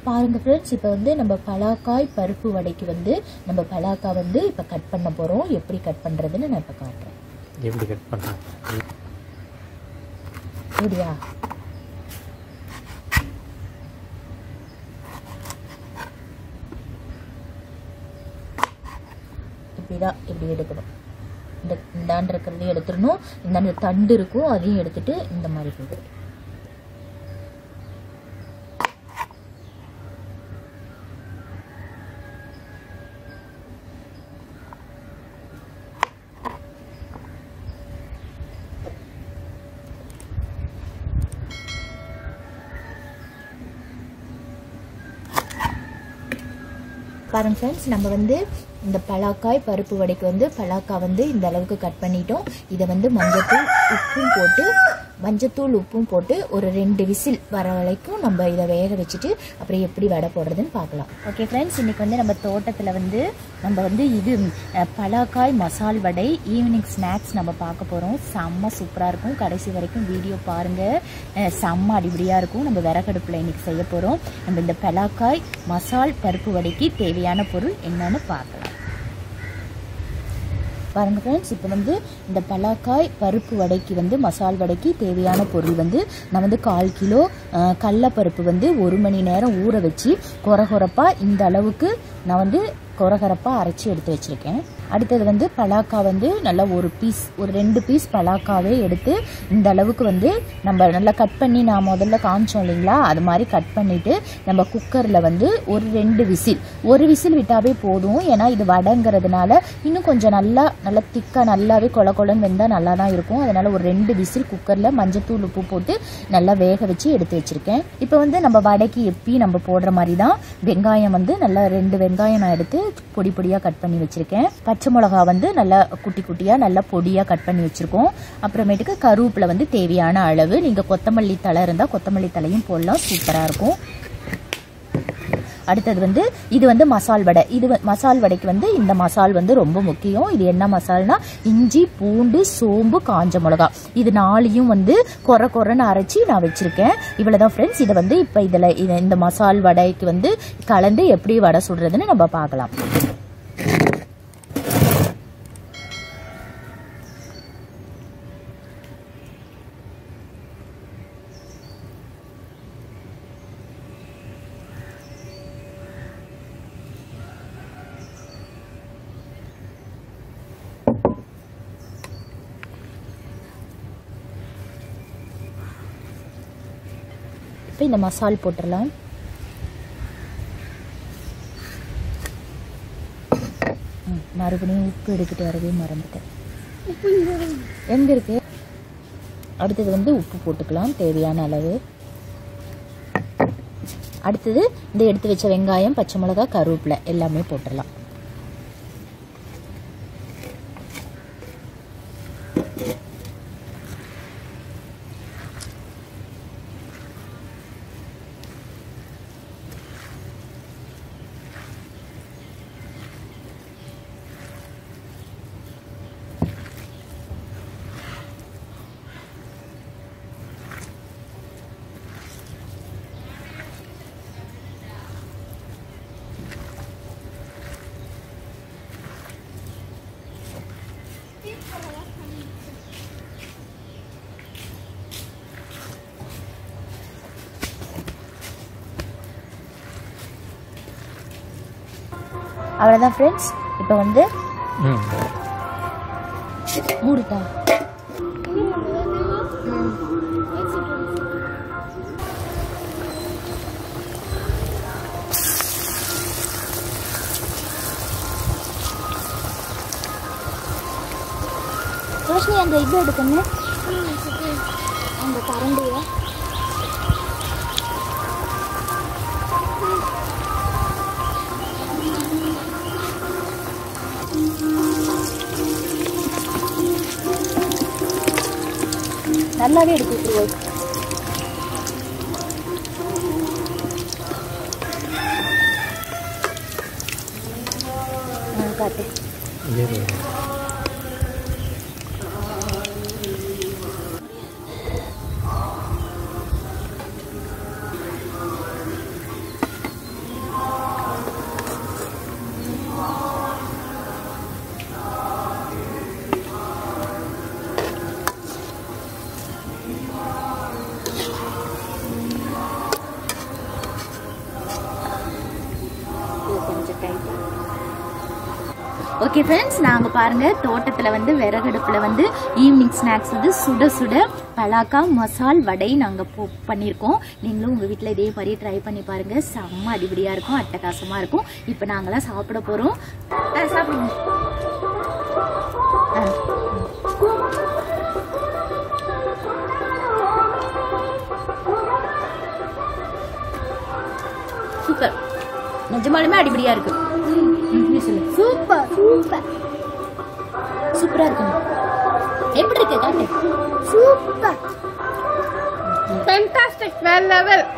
பாருங்க ஃப்ரெண்ட்ஸ், இப்போ வந்து நம்ம பலாக்காய் பருப்பு வடைக்கு வந்து நம்ம பலாக்காய் வந்து இப்போ கட் பண்ண போகிறோம். எப்படி கட் பண்ணுறதுன்னு நான் இப்போ காட்டுறேன். எப்படி கட் பண்ணுறேன் அப்படியா? இப்படிதான் இப்படி எடுக்கணும். இந்தாண்டு இருக்கிறதையும் எடுத்துடணும், இந்தாண்டு தண்டு இருக்கும் அதையும் எடுத்துட்டு இந்த மாதிரி போடு. பாருங்க ஃப்ரெண்ட்ஸ், நம்ம வந்து இந்த பலாக்காய் பருப்பு வடைக்கு வந்து பலாக்காய் வந்து இந்த அளவுக்கு கட் பண்ணிட்டோம். இதை வந்து மஞ்சத்தூள் உப்பும் போட்டு ஒரு 2 விசில் வர வரைக்கும் நம்ம இதை வேக வச்சுட்டு அப்புறம் எப்படி வடை போடுறதுன்னு பார்க்கலாம். ஓகே ஃப்ரெண்ட்ஸ், இன்னைக்கு வந்து நம்ம தோட்டத்தில் வந்து நம்ம வந்து இது பலாக்காய் மசால் வடை ஈவினிங் ஸ்நாக்ஸ் நம்ம பார்க்க போகிறோம். செம்ம சூப்பராக இருக்கும். கடைசி வரைக்கும் வீடியோ பாருங்கள். செம்ம அடிபடியாக இருக்கும். நம்ம விறகடுப்பில் இன்னைக்கு செய்ய போகிறோம். நம்ம இந்த பலாக்காய் மசால் பருப்பு வடைக்கு தேவையான பொருள் என்னன்னு பார்க்கலாம். பாருங்க ஃப்ரெண்ட்ஸ், இப்போ வந்து இந்த பலாக்காய் பருப்பு வடைக்கு வந்து மசால் வடைக்கு தேவையான பொருள் வந்து நான் வந்து 1/4 கிலோ கடலைப்பருப்பு வந்து 1 மணி நேரம் ஊற வச்சு கொரகொரப்பாக இந்த அளவுக்கு நான் வந்து கொரகொரப்பாக அரைச்சி எடுத்து வச்சுருக்கேன். அடுத்தது வந்து பலாக்காய் வந்து நல்லா ஒரு 2 பீஸ் பலாக்காவே எடுத்து இந்த அளவுக்கு வந்து நம்ம நல்லா கட் பண்ணி நான் முதல்ல காமிச்சோம் இல்லைங்களா, அது மாதிரி கட் பண்ணிவிட்டு நம்ம குக்கரில் வந்து ஒரு 2 விசில், ஒரு விசில் விட்டாவே போதும். ஏன்னா இது வடைங்கிறதுனால இன்னும் கொஞ்சம் நல்லா திக்காக நல்லாவே கொலன்னு வெந்தால் நல்லா தான் இருக்கும். அதனால் ஒரு 2 விசில் குக்கரில் மஞ்சத்தூள் உப்பு போட்டு நல்லா வேக வச்சு எடுத்து வச்சுருக்கேன். இப்போ வந்து நம்ம வடைக்கு எப்பயும் நம்ம போடுற மாதிரி தான் வெங்காயம் வந்து நல்லா 2 வெங்காயம் நான் எடுத்து பொடி பொடியாக கட் பண்ணி வச்சுருக்கேன். பச்சை மிளகா வந்து நல்லா குட்டி குட்டியாக நல்லா பொடியாக கட் பண்ணி வச்சுருக்கோம். அப்புறமேட்டுக்கு கருவேப்பிலை வந்து தேவையான அளவு, நீங்கள் கொத்தமல்லி தழை இருந்தால் கொத்தமல்லி தலையும் போடலாம், சூப்பராக இருக்கும். அடுத்தது வந்து இது வந்து மசால் வடை. இது மசால் வடைக்கு வந்து இந்த மசால் வந்து ரொம்ப முக்கியம். இது என்ன மசால்னா இஞ்சி பூண்டு சோம்பு காஞ்ச மிளகா இது 4ஐயும் வந்து கொரன்னு அரைச்சி நான் வச்சிருக்கேன். இவ்வளவுதான் ஃப்ரெண்ட்ஸ். இதை வந்து இப்போ இந்த மசால் வடைக்கு வந்து கலந்து எப்படி வடை சுடுறதுன்னு நம்ம பார்க்கலாம். இப்போ இந்த மசால் போட்டுடலாம். மறுபடியும் உப்பு எடுத்துட்டு வரவே மறந்துட்டேன். எங்க இருக்கு? அடுத்தது வந்து உப்பு போட்டுக்கலாம் தேவையான அளவு. அடுத்தது இந்த எடுத்து வச்ச வெங்காயம் பச்சை மிளகாய் கருவேப்பிலை எல்லாமே போட்டுடலாம். அவ்வளோதான் ஃப்ரெண்ட்ஸ். இப்போ வந்து மூடிட்டா ரோஷினி அந்த இது எடுக்கணும், அந்த கரண்டியை நல்லாவே எடுத்து விட்டுருவோம். காட்டு ஓகே ஃப்ரெண்ட்ஸ், நாங்கள் பாருங்கள் தோட்டத்தில் வந்து விறகடுப்பில் வந்து ஈவினிங் ஸ்நாக்ஸ் வந்து சுட சுட பலாக்கா மசால் வடை நாங்கள் பண்ணியிருக்கோம். நீங்களும் உங்கள் வீட்டில் இதே மாதிரி ட்ரை பண்ணி பாருங்கள். செம்ம அடிபடியாக இருக்கும், அட்டகாசமாக இருக்கும். இப்போ நாங்களாம் சாப்பிட போகிறோம். சாப்பிடுங்க. சூப்பர், நிஜமாலுமே அடிபடியாக இருக்கு. சூப்பர் சூப்பர் சூப்பரா இருக்கு. எப்படி இருக்கு காட்டு? சூப்பர், ஃபேண்டாஸ்டிக், வேற லெவல்.